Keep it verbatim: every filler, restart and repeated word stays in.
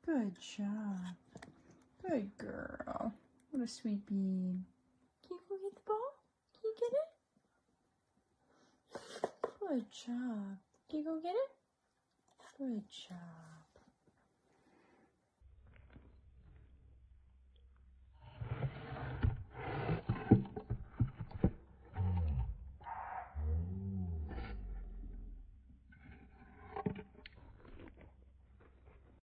Good job. Good girl. What a sweet bean. Can you go get the ball? Can you get it? Good job. Can you go get it? Good job.